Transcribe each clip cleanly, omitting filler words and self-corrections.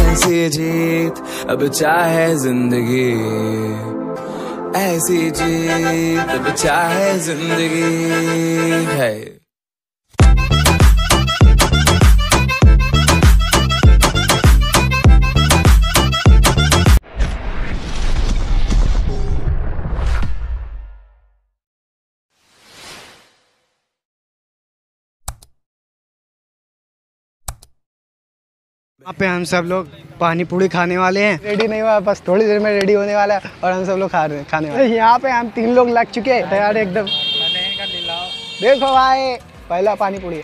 ऐसी जीत अब चाहे जिंदगी, ऐसी जीत अब चाहे जिंदगी है। यहाँ पे हम सब लोग पानी पूरी खाने वाले हैं। रेडी नहीं हुआ, बस थोड़ी देर में रेडी होने वाला है और हम सब लोग खाने वाले हैं। यहाँ पे हम 3 लोग लग चुके हैं तैयार एकदम। देखो भाई पहला पानी पूरी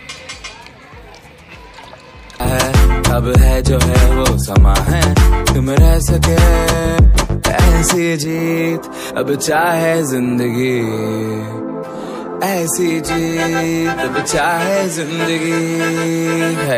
अब है जो है वो समा है, तुम रह सके ऐसी जीत अब चाहे जिंदगी, ऐसी जीत अब चाहे जिंदगी है।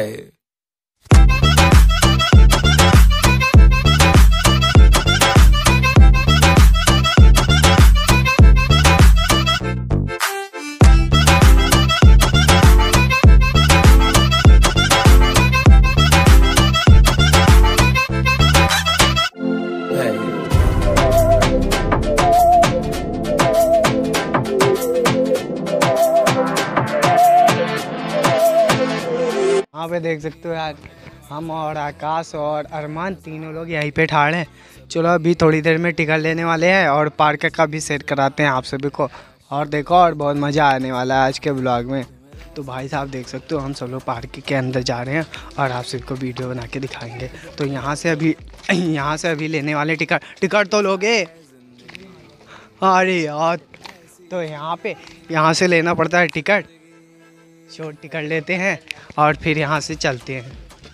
यहाँ पे देख सकते हो यार, हम और आकाश और अरमान तीनों लोग यहीं पे ठाड़ हैं। चलो अभी थोड़ी देर में टिकट लेने वाले हैं और पार्क का भी सेट कराते हैं आप सभी को। और देखो और बहुत मज़ा आने वाला है आज के ब्लॉग में। तो भाई साहब देख सकते हो हम सब लोग पार्क के अंदर जा रहे हैं और आप सबको वीडियो बना के दिखाएंगे। तो यहाँ से अभी लेने वाले टिकट तो लोगे? अरे यार, तो यहाँ से लेना पड़ता है टिकट। शॉर्ट टिकट लेते हैं और फिर यहाँ से चलते हैं।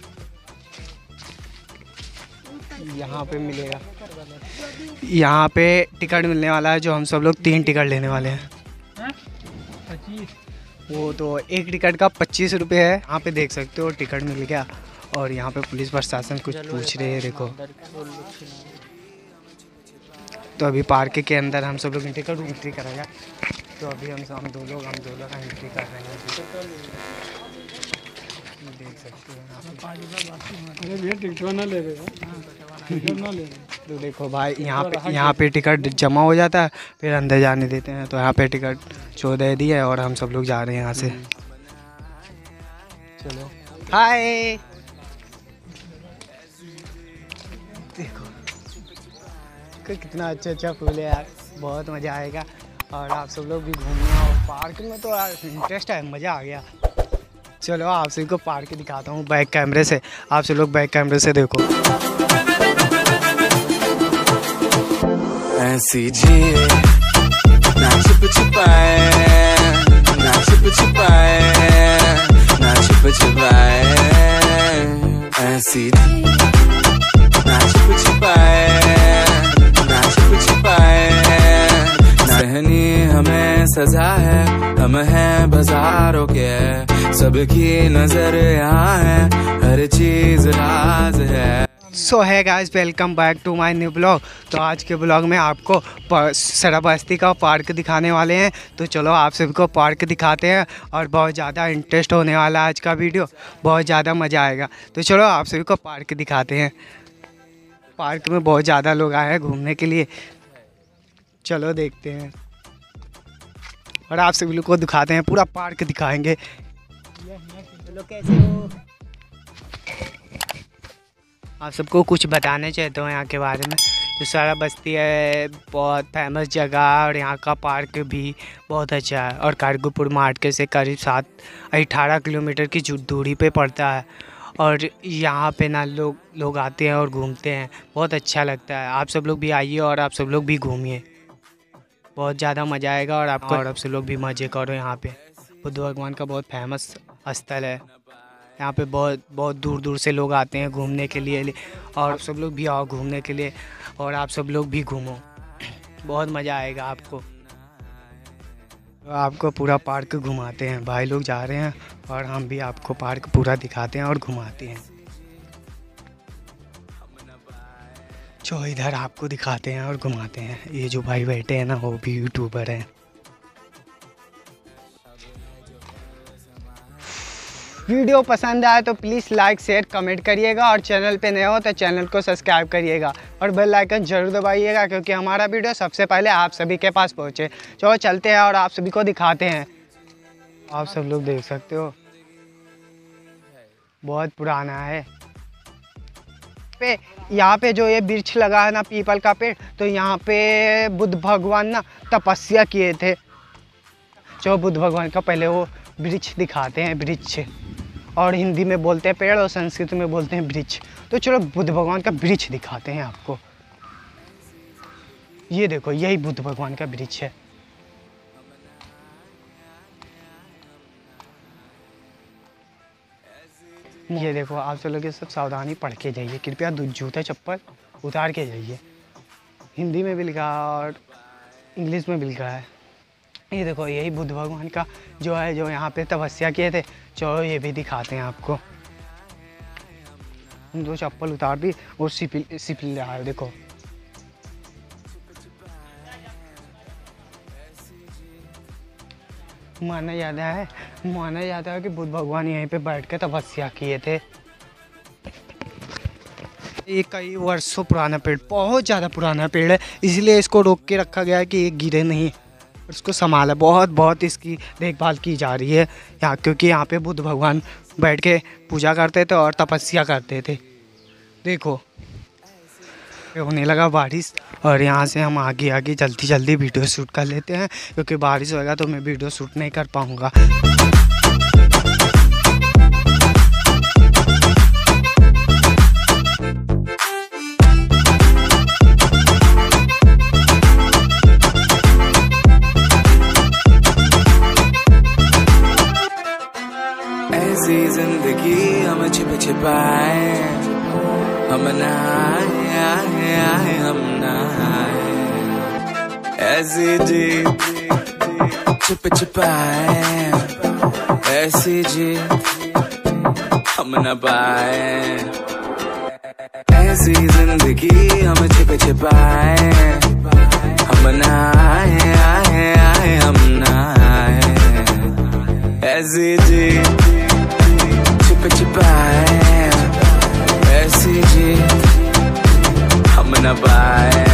यहाँ पे मिलेगा, यहाँ पे टिकट मिलने वाला है जो हम सब लोग 3 टिकट लेने वाले हैं। वो तो एक टिकट का 25 रुपये है। यहाँ पे देख सकते हो टिकट मिल गया और यहाँ पे पुलिस प्रशासन कुछ पूछ रहे हैं। देखो तो अभी पार्क के अंदर हम सब लोग एंट्री करेंगे। तो अभी हम दो लोग एंट्री कर रहे हैं। देख सकते हो तो देखो भाई यहाँ पे टिकट जमा हो जाता है, फिर अंदर जाने देते हैं। तो यहाँ पे टिकट शो दे दी है और हम सब लोग जा रहे हैं यहाँ से। चलो हाय, देखो कितना अच्छा फूल है यार, बहुत मज़ा आएगा। और आप सब लोग भी घूमने आओ पार्क में। तो यार इंटरेस्ट है, मज़ा आ गया। चलो आप सभी को पार्क दिखाता हूँ बैक कैमरे से। आप सब लोग बैक कैमरे से देखो। ऐसी जीत ना छुप छुपाए, ना छुप छुपाए, ना छुप छुपाए, ऐसी ना छुप छुपाए, ना छुप छुपाए। सहनी हमें सजा है, हम हैं बाजारों के, सबकी नजर यहाँ है, हर चीज राज है। So hi guys, welcome back to my new blog. तो आज के ब्लॉग में आपको शराबस्ती का पार्क दिखाने वाले हैं। तो चलो आप सभी को पार्क दिखाते हैं और बहुत ज़्यादा इंटरेस्ट होने वाला है आज का वीडियो, बहुत ज़्यादा मज़ा आएगा। तो चलो आप सभी को पार्क दिखाते हैं। पार्क में बहुत ज़्यादा लोग आए हैं घूमने के लिए। चलो देखते हैं और आप सभी लोग को दिखाते हैं, पूरा पार्क दिखाएंगे। चलो कैसे हो? आप सबको कुछ बताने चाहता हूँ यहाँ के बारे में। जो शराबस्ती है बहुत फेमस जगह है और यहाँ का पार्क भी बहुत अच्छा है। और कारगोपुर मार्केट से करीब 18 किलोमीटर की दूरी पे पड़ता है। और यहाँ पे ना लोग आते हैं और घूमते हैं, बहुत अच्छा लगता है। आप सब लोग भी आइए और आप सब लोग भी घूमिए, बहुत ज़्यादा मज़ा आएगा। और आपको और आप सब लोग भी मज़े करो। यहाँ पे बुद्ध भगवान का बहुत फेमस स्थल है। यहाँ पे बहुत दूर दूर से लोग आते हैं घूमने के लिए। और आप सब लोग भी आओ घूमने के लिए और आप सब लोग भी घूमो, बहुत मज़ा आएगा आपको। आपको पूरा पार्क घुमाते हैं, भाई लोग जा रहे हैं और हम भी आपको पार्क पूरा दिखाते हैं और घुमाते हैं। जो इधर आपको दिखाते हैं और घुमाते हैं। ये जो भाई बैठे हैं ना वो भी यूट्यूबर हैं। वीडियो पसंद आए तो प्लीज़ लाइक शेयर कमेंट करिएगा, और चैनल पे नए हो तो चैनल को सब्सक्राइब करिएगा और बेल आइकन जरूर दबाइएगा, क्योंकि हमारा वीडियो सबसे पहले आप सभी के पास पहुँचे। चलो चलते हैं और आप सभी को दिखाते हैं। आप सब लोग देख सकते हो बहुत पुराना है। यहाँ पे जो ये वृक्ष लगा है ना, पीपल का पेड़, तो यहाँ पे बुद्ध भगवान ना तपस्या किए थे। जो बुद्ध भगवान का पहले वो वृक्ष दिखाते हैं, वृक्ष, और हिंदी में बोलते हैं पेड़ और संस्कृत में बोलते हैं वृक्ष। तो चलो बुद्ध भगवान का वृक्ष दिखाते हैं आपको। ये देखो, यही बुद्ध भगवान का वृक्ष है। ये देखो, आप सब लोग ये सब सावधानी पढ़ के जाइए, कृपया जूता चप्पल उतार के जाइए। हिंदी में भी लिखा है और इंग्लिश में भी लिखा है। ये देखो, यही बुद्ध भगवान का जो है, जो यहाँ पे तपस्या किए थे। चलो ये भी दिखाते हैं आपको। हम दो चप्पल उतार दी और सिपिल रहा है, देखो। माना जाता है कि बुद्ध भगवान यहीं पे बैठ के तपस्या किए थे। ये कई वर्षों पुराना पेड़, बहुत ज़्यादा पुराना पेड़ है, इसलिए इसको रोक के रखा गया है कि ये गिरे नहीं। इसको संभाला, बहुत इसकी देखभाल की जा रही है यहाँ, क्योंकि यहाँ पे बुद्ध भगवान बैठ के पूजा करते थे और तपस्या करते थे। देखो होने लगा बारिश, और यहाँ से हम आगे जल्दी वीडियो शूट कर लेते हैं, क्योंकि बारिश होगा तो मैं वीडियो शूट नहीं कर पाऊँगा। ऐसी जिंदगी हम छिपाए, हम नहाए, हम नहाए। ऐसी जीत छिपाए, ऐसी जीत हम न पाए। ऐसी जिंदगी हम छिपाए, हम नहाए, हम नहाए। ऐसी जीत छिपाए, ऐसी जीत हम न पाए।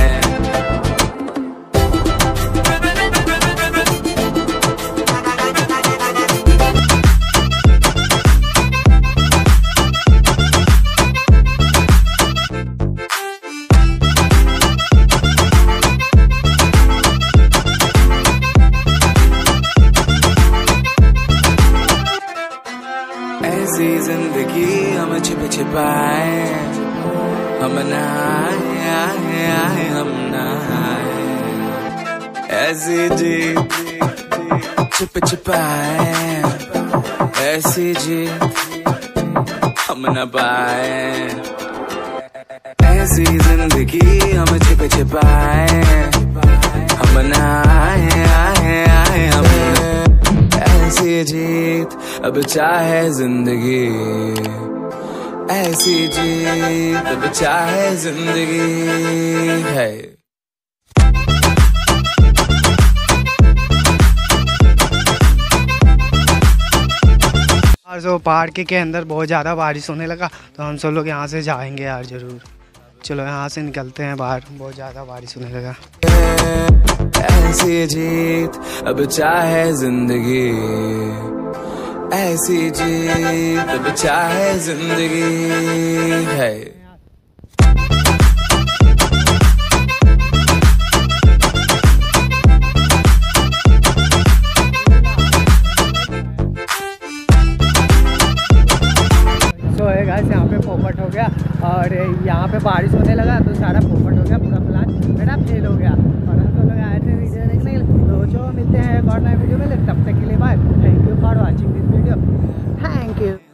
ऐसी जिंदगी हम छिपाए, हम नहाए, हम नहाए। ऐसी जीत छिपाए, ऐसी जीत हम न पाए। ऐसी जिंदगी हम छिपाए, हम नहाए, हम ऐसी जीत अब चाहे जिंदगी, ऐसी जीत अब चाहे जिंदगी है। और जो पार्क के अंदर बहुत ज़्यादा बारिश होने लगा, तो हम सब लोग यहाँ से जाएंगे यार ज़रूर। चलो यहाँ से निकलते हैं बाहर, बहुत ज़्यादा बारिश होने लगा। ऐसी जीत अब चाहे जिंदगी, ऐसी जीत अब चाहे जिंदगी है। यहाँ पे पोपट हो गया, और यहाँ पे बारिश होने लगा तो सारा पोपट हो गया, पूरा प्लान मेरा फेल हो गया। और हम तो लोग आए थे वीडियो देखने, तो जो मिलते हैं एक और नए वीडियो में, तब तक के लिए bye. Thank you for watching this video, thank you.